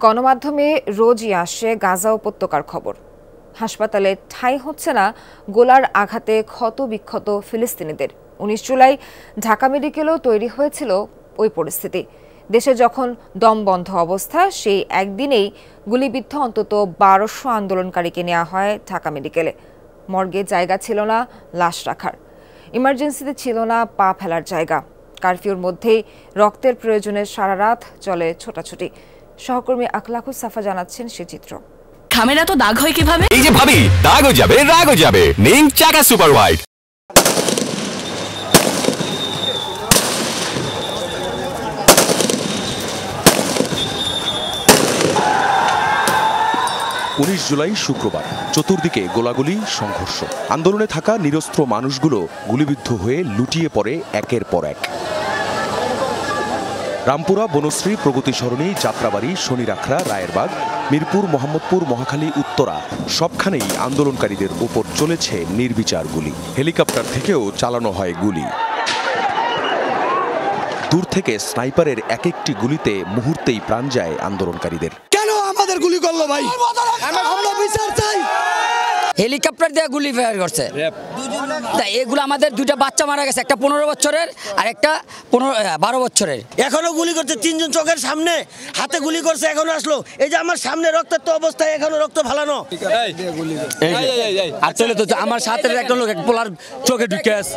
গণমাধ্যমে রোজই আসে গাজা উপত্যকার খবর। হাসপাতালে ঠাঁই হচ্ছে না গোলার আঘাতে ক্ষত-বিক্ষত ফিলিস্তিনিদের। ১৯ জুলাই ঢাকা মেডিকেলেও তৈরি হয়েছিল ওই পরিস্থিতি। দেশে যখন দম বন্ধ অবস্থা, সেই একদিনেই গুলিবিদ্ধ অন্তত ১২০০ আন্দোলনকারীকে নেওয়া হয় ঢাকা মেডিকেলে। মর্গে জায়গা ছিল না লাশ রাখার, ইমার্জেন্সিতে ছিল না পা ফেলার জায়গা। কারফিউর মধ্যেই রক্তের প্রয়োজনে সারা রাত চলে ছোটাছুটি। সহকর্মী আখলাকুস সাফা জানাচ্ছেন সে চিত্র। খামেরা তো দাগ হয় কিভাবে? এই যে ভাবি, দাগও যাবে রাগও যাবে। নিন চাকা সুপার হোয়াইট। জুলাই শুক্রবার, চতুর্দিকে গোলাগুলি, সংঘর্ষ। আন্দোলনে থাকা নিরস্ত্র মানুষগুলো গুলিবিদ্ধ হয়ে লুটিয়ে পড়ে একের পর এক। রামপুরা, বনশ্রী, প্রগতি সরণি, যাত্রাবাড়ি, শনিরাখড়া, রায়েরবাগ, মিরপুর, মোহাম্মদপুর, মহাখালী, উত্তরা সবখানেই আন্দোলনকারীদের উপর চলেছে নির্বিচার গুলি। হেলিকপ্টার থেকেও চালানো হয় গুলি। দূর থেকে স্নাইপারের এক একটি গুলিতে মুহূর্তেই প্রাণ যায় আন্দোলনকারীদের। কেন আমাদের গুলি করলো ভাই? আমরা বিচার চাই। হেলিকপ্টার দিয়ে গুলি ফায়ার করছে। এগুলো আমাদের দুইটা বাচ্চা মারা গেছে, একটা 15 বছরের আর একটা 12 বছরের। এখনো গুলি করছে, 3 জন চোখের সামনে হাতে গুলি করছে, এখনো আসলো। এই যে আমার সামনে রক্তাক্ত অবস্থায় এখনো রক্ত ফালানো। আর চলে তো আমার সাথে একটা লোক পোলার চোখে ঢুকে আছে।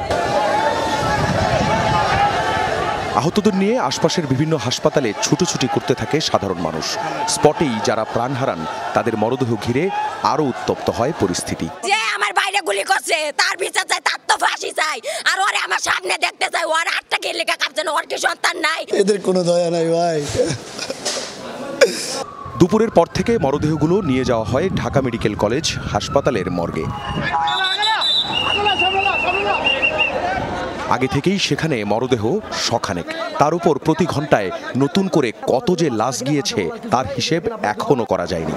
আহতদের নিয়ে আশপাশের বিভিন্ন হাসপাতালে ছুটোছুটি করতে থাকে সাধারণ মানুষ। স্পটেই যারা প্রাণ হারান তাদের মরদেহ ঘিরে আরো উত্তপ্ত হয় পরিস্থিতি। যে আমার বাইরে গুলি করছে তার বিচার চাই, তার তো ফাঁসি চাই। আর ওরে আমার সামনে দেখতে চাই, ওর হাতটা কে লেখা কাঁপছে না, ওর কি সন্তান নাই? এদের কোনো দয়া নাই ভাই। দুপুরের পর থেকে মরদেহগুলো নিয়ে যাওয়া হয় ঢাকা মেডিকেল কলেজ হাসপাতালের মর্গে। আগে থেকেই সেখানে মরদেহ শখানেক। তার উপর প্রতি ঘন্টায় নতুন করে কত যে লাশ গিয়েছে তার হিসেব এখনো করা যায়নি।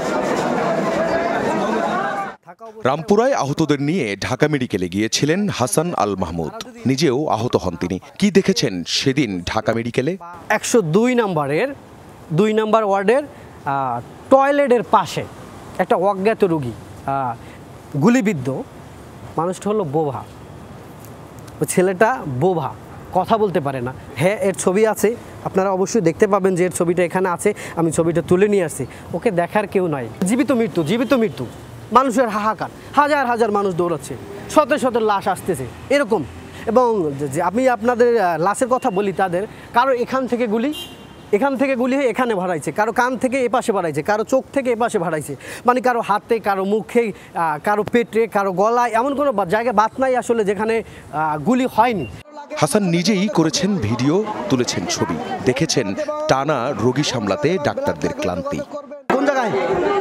রামপুরায় আহতদের নিয়ে ঢাকা মেডিকেলে গিয়েছিলেন হাসান আল মাহমুদ। নিজেও আহত হন তিনি। কি দেখেছেন সেদিন ঢাকা মেডিকেলে? ১০২ নম্বরের ২ নম্বর ওয়ার্ডের টয়লেটের পাশে একটা অজ্ঞাত রোগী গুলিবিদ্ধ। মানুষটা হলো বোভা। ছেলেটা বোভা, কথা বলতে পারে না। হ্যাঁ, এর ছবি আছে, আপনারা অবশ্যই দেখতে পাবেন যে এর ছবিটা এখানে আছে। আমি ছবিটা তুলে নিয়ে আসছি। ওকে দেখার কেউ নাই। জীবিত মৃত্যু, জীবিত মৃত্যু। মানুষের হাহাকার, হাজার হাজার মানুষ দৌড়াচ্ছে, শত শত লাশ আসতেছে এরকম। এবং আমি আপনাদের লাশের কথা বলি, তাদের কারো এখান থেকে গুলি হয়ে এখানে ভাড়াইছে, কারো কান থেকে এপাশে ভাড়াইছে, কারো চোখ থেকে এপাশে ভাড়াইছে। মানে কারো হাতে, কারো মুখে, কারো পেটে, কারো গলায়, এমন কোনো জায়গায় বাত নাই আসলে যেখানে গুলি হয়নি। হাসান নিজেই করেছেন ভিডিও, তুলেছেন ছবি, দেখেছেন টানা রোগী সামলাতে ডাক্তারদের ক্লান্তি। কোন জায়গায়?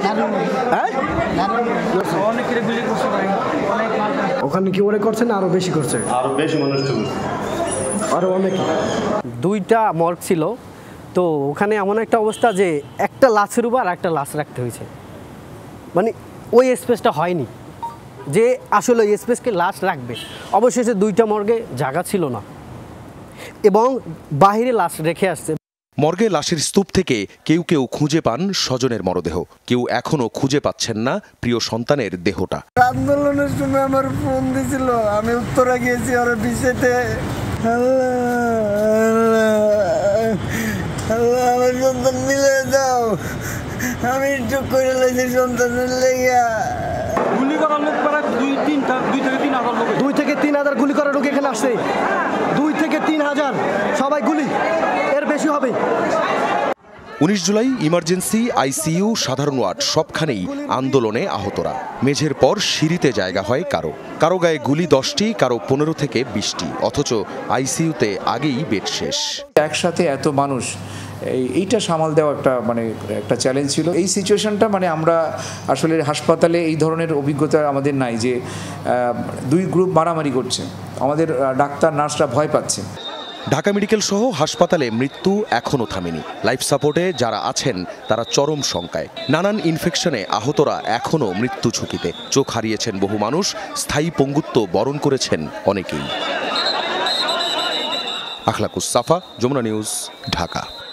ওখানে কি ওরে করছে না আরো বেশি করছে? আরো বেশি মানুষ, আরো অনেক। 2টা মর্গ ছিল, তো ওখানে এমন একটা অবস্থা যে একটা লাশের উপর আর একটা লাশ রাখতে হয়েছে। মানে ওই স্পেসটা হয়নি যে আসলে ওই স্পেসকে লাশ রাখবে। অবশেষে 2টা মর্গে জায়গা ছিল না এবং বাহিরে লাশ রেখে আসছে। মর্গে লাশের স্তূপ থেকে কেউ কেউ খুঁজে পান স্বজনের মরদেহ, কেউ এখনো খুঁজে পাচ্ছেন না প্রিয় সন্তানের দেহটা। আন্দোলনের সময় আমার ফোন দিছিল, আমি উত্তরা গিয়েছি ওর বিষয়তে। আমার সন্তান মিলে দাও, আমি একটু করে লেছি সন্তানের লেগা। গুলি করার লোক প্রায় 2 থেকে 3 হাজার গুলি করার লোক এখানে আসছে। 2 থেকে 3 হাজার, সবাই গুলি, এর বেশি হবে। ১৯ জুলাই ইমার্জেন্সি, আইসিইউ, সাধারণ ওয়ার্ড সবখানেই আন্দোলনে আহতরা। মেঝের পর সিঁড়িতে জায়গা হয় কারো, কারো গায়ে গুলি 10টি, কারো 15 থেকে 20টি, অথচ আইসিইউতে আগেই বেড শেষ। একসাথে এত মানুষ, এইটা সামাল দেওয়া একটা চ্যালেঞ্জ ছিল। এই সিচুয়েশনটা আমরা আসলে হাসপাতালে এই ধরনের অভিজ্ঞতা আমাদের নাই যে 2 গ্রুপ মারামারি করছে। আমাদের ডাক্তার নার্সরা ভয় পাচ্ছে। ঢাকা মেডিকেল সহ হাসপাতালে মৃত্যু এখনও থামেনি। লাইফ সাপোর্টে যারা আছেন তারা চরম শঙ্কায়। নানান ইনফেকশনে আহতরা এখনও মৃত্যু ঝুঁকিতে। চোখ হারিয়েছেন বহু মানুষ, স্থায়ী পঙ্গুত্ব বরণ করেছেন অনেকেই। আখলাকুস সাফা, যমুনা নিউজ, ঢাকা।